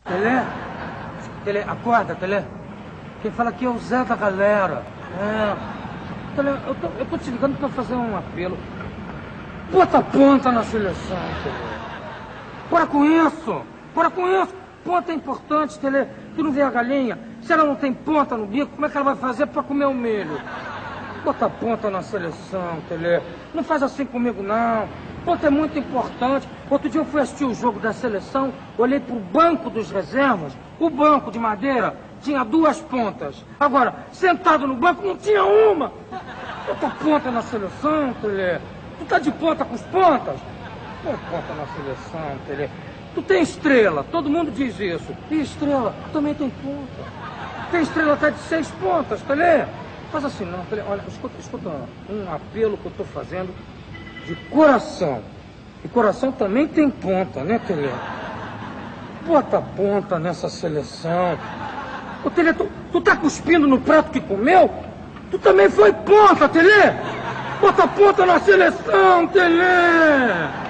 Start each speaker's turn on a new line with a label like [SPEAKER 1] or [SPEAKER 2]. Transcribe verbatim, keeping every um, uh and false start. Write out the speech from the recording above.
[SPEAKER 1] Tele? Tele, acorda, Tele. Quem fala aqui é o Zé da galera. É. Tele, eu tô, eu tô te ligando pra fazer um apelo. Bota ponta na seleção, Tele. Bora com isso. Bora com isso. Ponta é importante, Tele. Tu não vê a galinha? Se ela não tem ponta no bico, como é que ela vai fazer pra comer o milho? Bota ponta na seleção, Tele. Não faz assim comigo, não. Ponta é muito importante. Outro dia eu fui assistir o jogo da seleção, olhei pro banco dos reservas, o banco de madeira tinha duas pontas. Agora, sentado no banco, não tinha uma. Bota ponta na seleção, Tele. Tu tá de ponta com os pontas? Põe ponta na seleção, Tele. Tu tem estrela, todo mundo diz isso. E estrela também tem ponta. Tem estrela até de seis pontas, Tele. Faz assim não, Tele. Olha, escuta, escuta um apelo que eu tô fazendo de coração. E coração também tem ponta, né, Tele? Bota ponta nessa seleção. Ô, Tele, tu, tu tá cuspindo no prato que comeu? Tu também foi ponta, Tele! Bota ponta na seleção, Tele!